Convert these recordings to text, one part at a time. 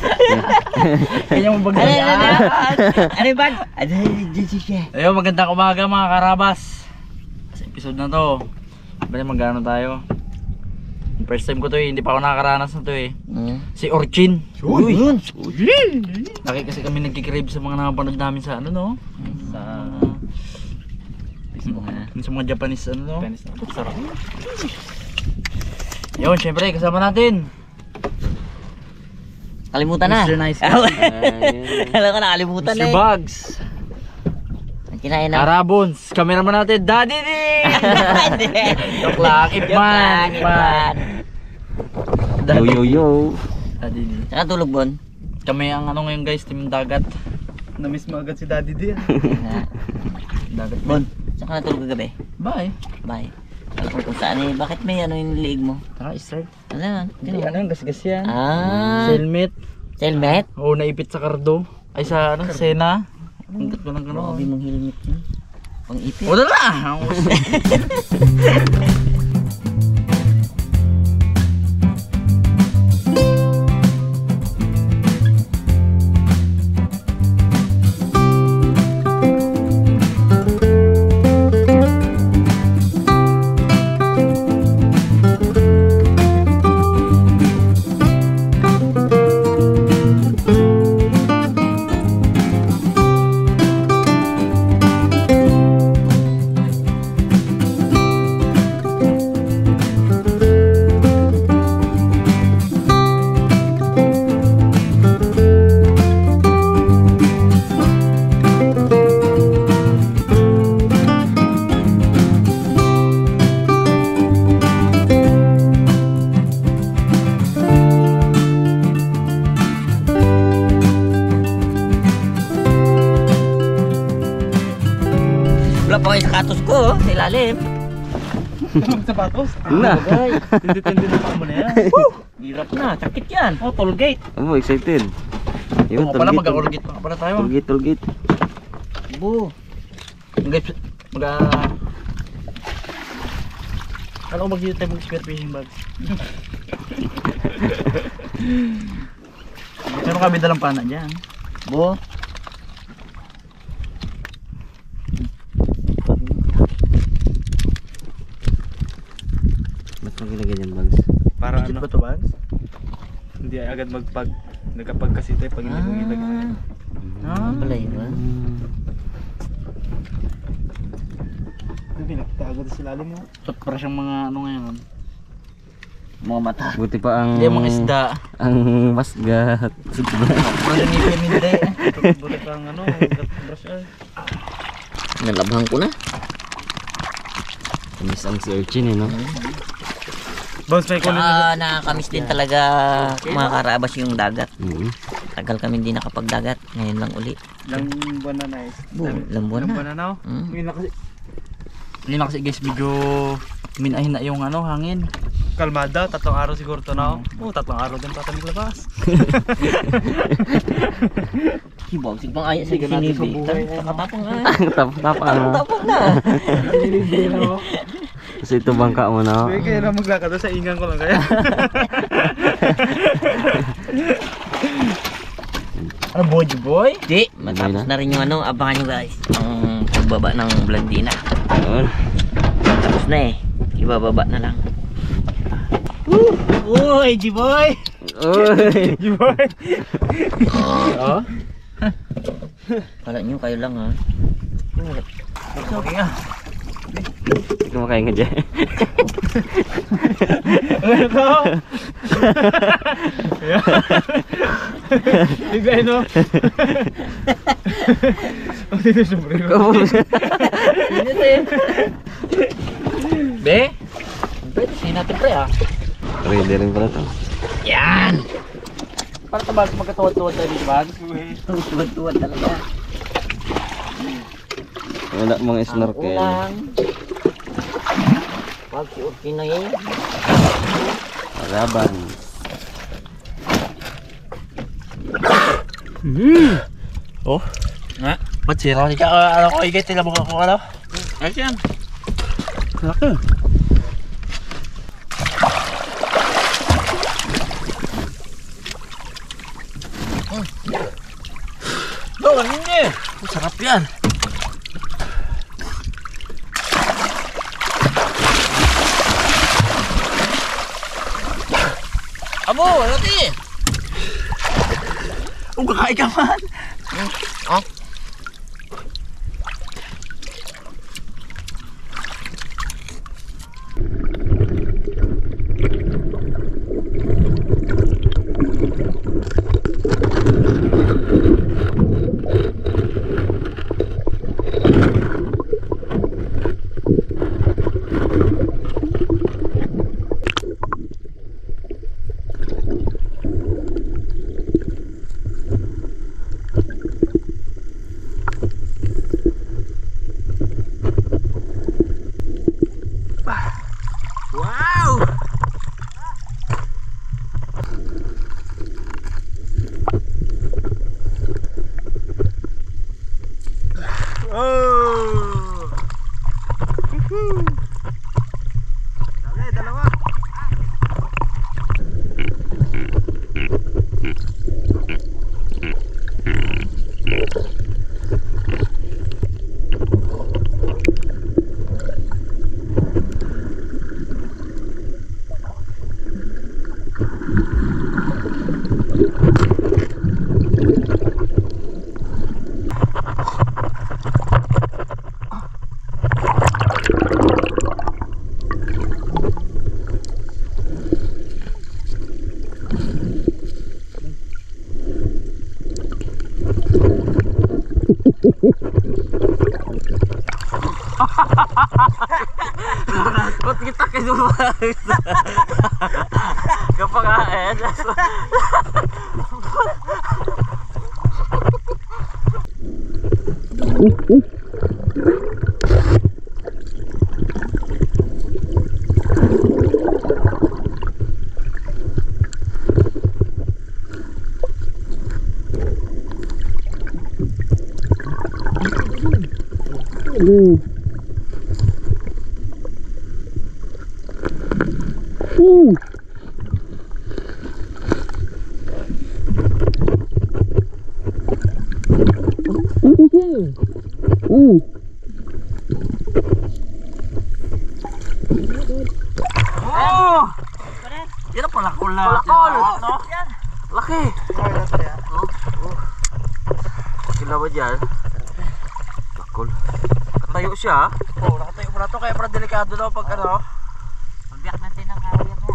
Kanya mo bagay. Ano yung bag? Ayun, magandang umaga mga karabas. Sa episode na to, bali magano tayo. First time ko to eh, hindi pa ako nakakaranas na to eh. Si Orchin. Uy! Laki kasi kami nagkikrave sa mga nakapanood namin sa ano no? Sa sa mga Japanese ano no? Sarap. Yun, syempre kasama natin. Kalimutan na. Mr. Nice. Alam ko nakalimutan na Mr. eh. Bugs. Ang kinain na. Karabons, cameraman natin, Daddy D! Joke lang, Ipman. Yo. Daddy D. Saka tulog Bon. Kami ang ano ngayon guys, team dagat. Na-miss mo agad si Daddy D. Dagat Bon, saka natulog kagabi. Bye. Bye. Alam ko kung saan eh. Bakit may ano yung liig mo? Tara, start. Ano yan? Hindi, ano yung gasgas yan? Helmet? Helmet. Oo, naipit sa kardo. Ay sa ano, sa Sena. Hanggat ko lang gano'n. Grabe mong helmet yun. Pang ipit. Wala na! Wala pa kayo sa katos ko, oh, sa ilalim. Sapatos? Na. Tindi-tindi na pa mo na yan. Hirap na, sakit yan. Oh, toll gate. Oh, excited. Yung pala mag-orgit pa pala tayo. Tollgate. Bu. Kala ko mag-dito tayo mag-spear fishing bags. Meron kami dalang pana dyan. Bu. Ba't magilagay yan, Bags? Para Legit ano? ba to bags? Hindi agad nagkapag kasi tayo pag hindi mo ilagay. Pala yun ba? Pinagtago sa ilalim mo. Para siyang mga ano ngayon. Mga mata. Buti pa ang... Hindi mga isda. Ang masgat. Para siyang ngipin hindi. Buti pa ang ano, brush ay. Nalabhang ko na. Miss ang si Urchin no? Bounce may kunin Saka nakakamiss din talaga mga karabas yung dagat. Tagal kami hindi nakapagdagat. Ngayon lang uli. Ilang buwan na nice. Bu, lambon Ilang na. buwan na now? Mm. Yun na kasi guys, medyo minahin na yung ano, hangin. Kalmada, 3 araw siguro to now. Oo, 3 araw din tatanong labas. Hibaw, sigbang ayat sa sinibi. Takatapang nga. Tapang na. Kasi ito bangka mo na. Sige, kaya na maglakad sa ingan ko lang kaya. Ano boy? Di, matapos na rin yung ano, abangan nyo guys. Ang pagbaba ng Blandina. Tapos na eh. Ibababa na lang. Uy, G-boy! Uy! G-boy! Oo. Kala nyo kayo lang ha. Okay nga. Hindi ko makain nga dyan. Ano? Bigay no? Ang dito sombrero. Be? Pwede siya natin pre ah. Ready rin pala to. Yan! Para tabas magkatuwad-tuwad tayo dito bags. Tuwad-tuwad talaga. Wala mga snorkel. Ulang. Pag si Urkinoy. Laban. Oh. Nga. Ba't sira? Ano ko igay? Tila mo ko ano? Ayos yan. Laki. Doon, hindi. Sarap yan. Abo, lati. Kakain ka man. Oh. Ba't kita kinuha? Kapakain. Oh! Yan ang palakol na. Palakol! No? Laki! Kila ba dyan? Palakol. Nakatayo siya. Oo, nakatayo pa na to. Kaya parang delikado daw pag ano. Pagbiyak natin ang kawin mo.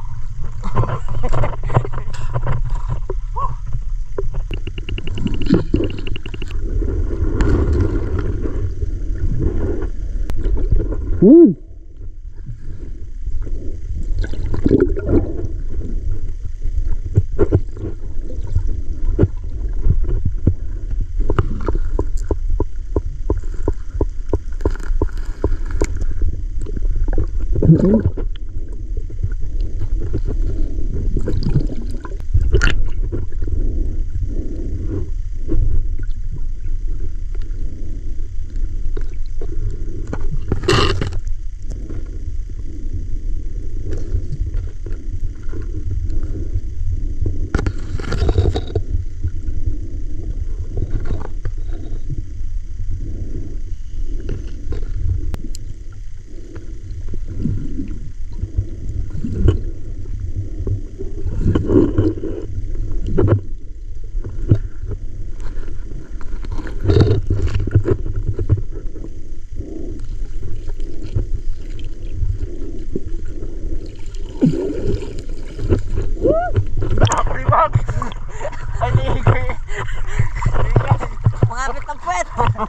Mangapit ng puwet.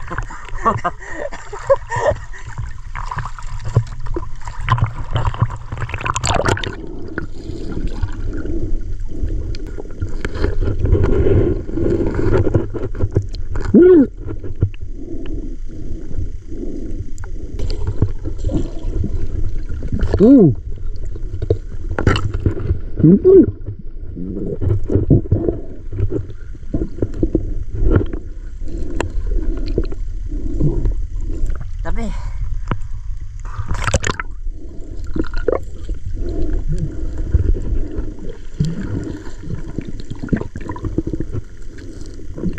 Tabi.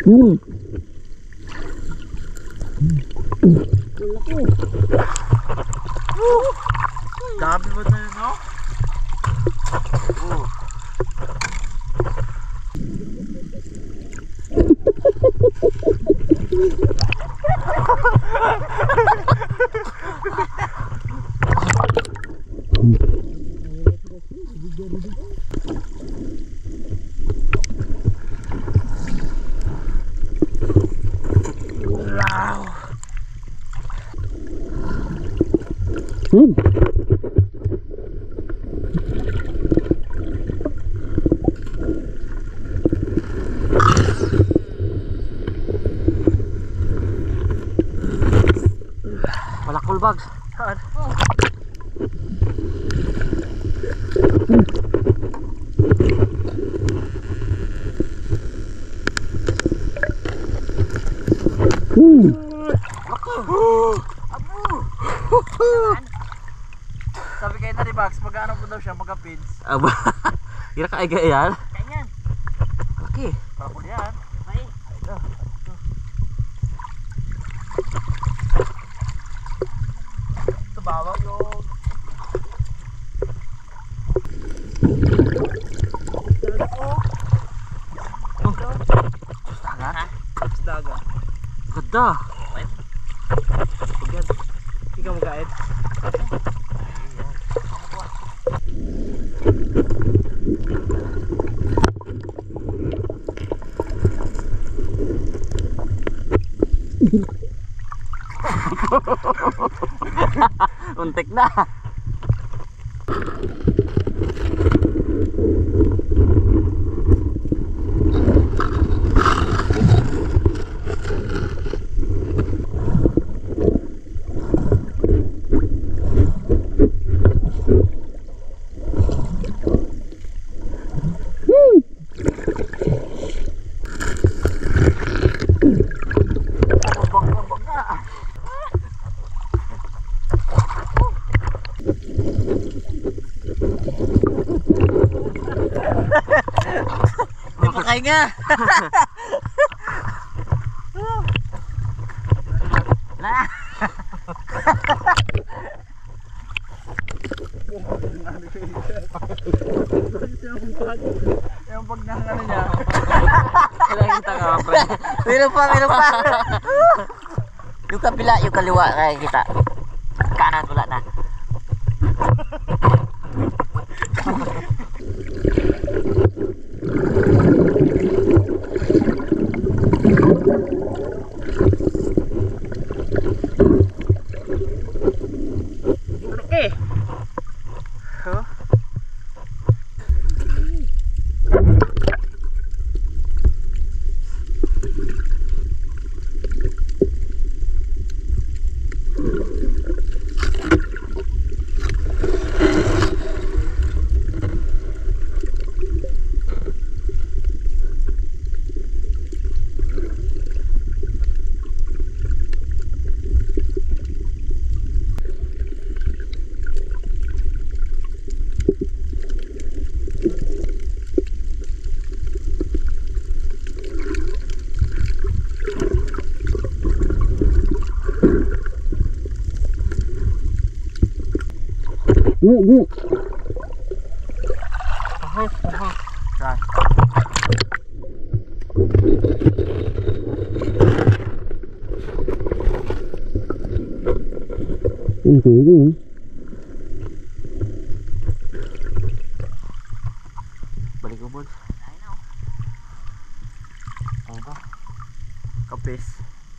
Dami mo na yun, no? Wala kulbag. Sabi kayo na ni Max, mag-ano po daw siya, mag-pins. Aba. Kira ka ay yan. Ganyan. Laki. Para po yan. Ay. Ito bawa yung... Daga. Ganda. Pagyan. Ikaw mag-aed. Untik na. Ay nga. Yung pag ano niya. Kailangan kita ka, pre. Meron pa. Yung kabila, yung kaliwa kaya kita. Kanan wala na. Balik ko, Bol. Kapis.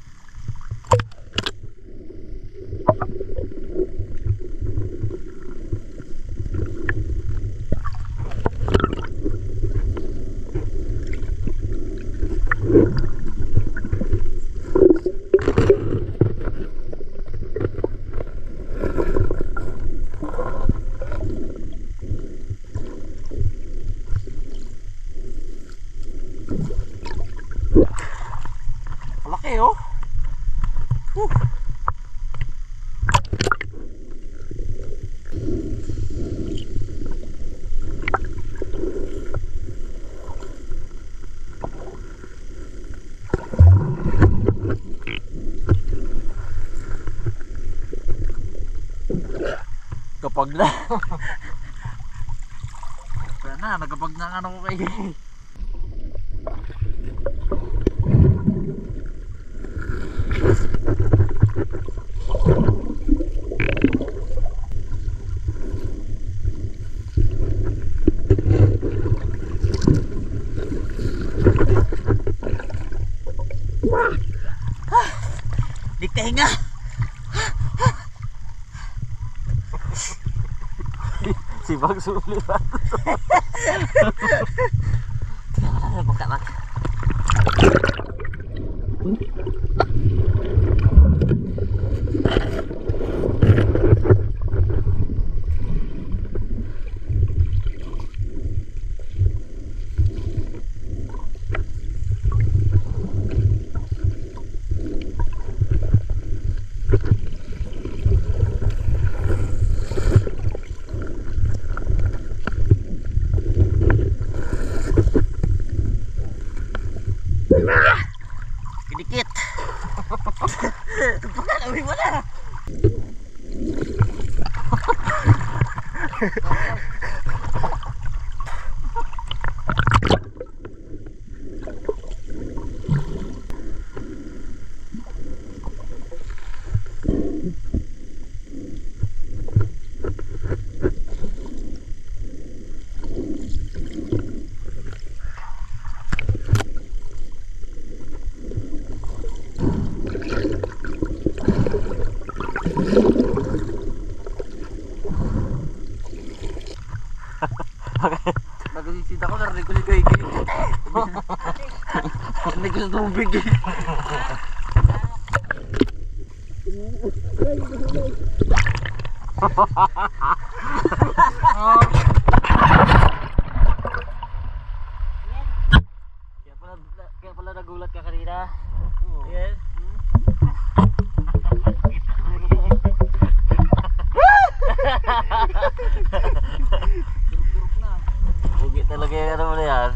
Laki, oh. Wag na. Wala na, nagkapag na ano ko kayo. Di kahinga. Sibag sulipan. Bangka. Dikit. Tumpakan, awi mo na. Nagsisit ako, narinig ko si Kaigi. Narinig ko sa tubig eh. Kaya pala nagulat ka kanina. Yes. Ugi talaga yung ano mo na yan.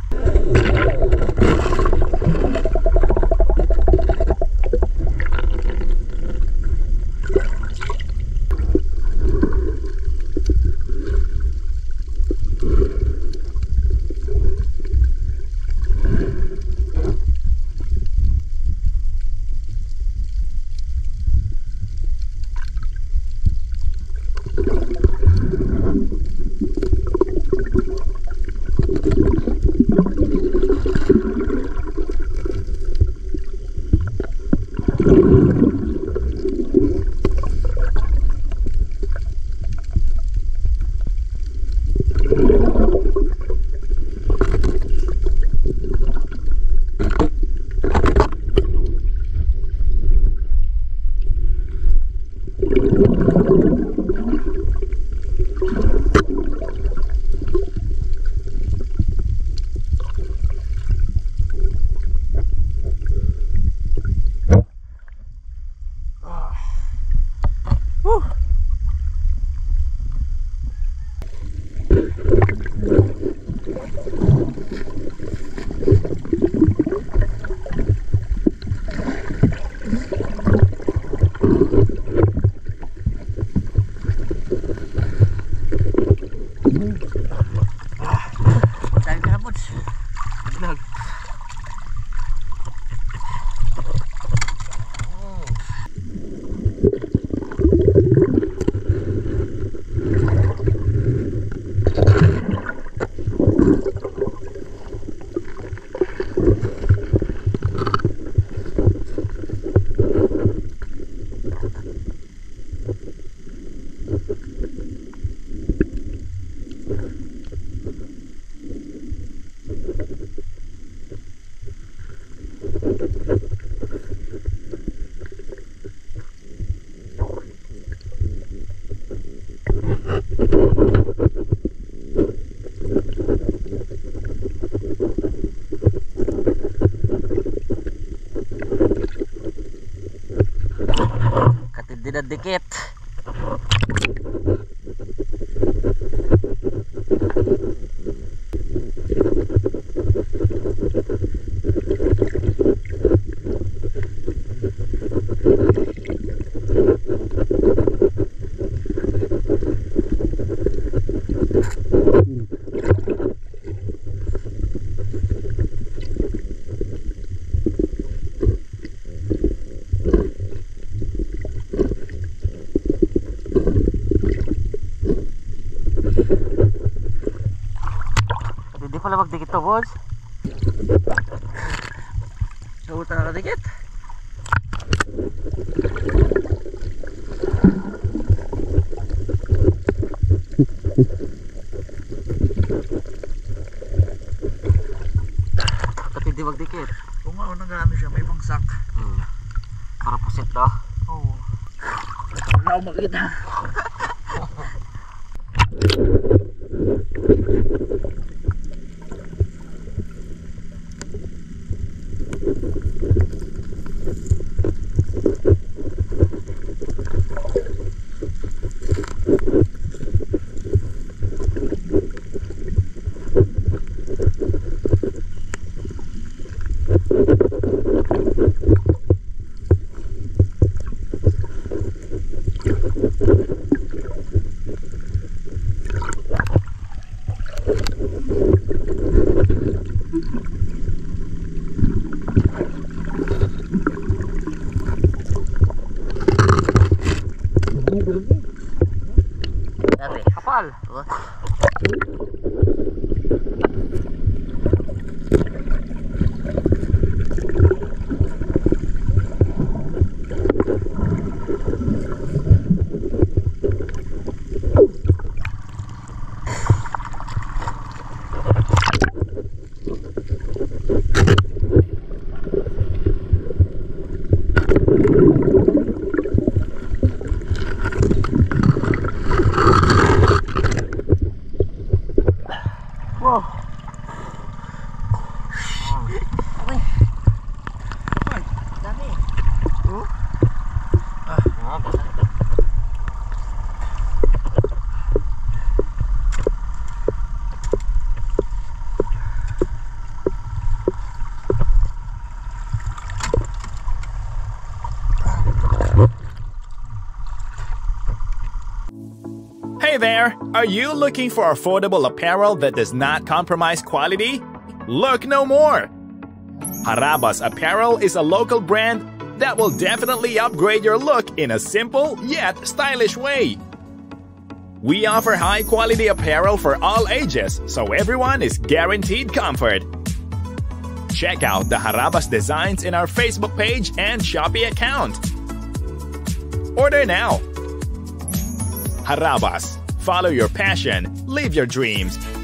Dinadikit. nakadikit to, boss. Sa uta nakadikit. Ba't hindi magdikit? Kung ano nag-ano siya, may pangsak. Para pusit daw. Oo. Wala akong makita. Dati. Kapal. Wow. Dami. Hey there! Are you looking for affordable apparel that does not compromise quality? Look no more! Harabas Apparel is a local brand that will definitely upgrade your look in a simple yet stylish way. We offer high-quality apparel for all ages, so everyone is guaranteed comfort. Check out the Harabas designs in our Facebook page and Shopee account. Order now! Harabas. Follow your passion, live your dreams,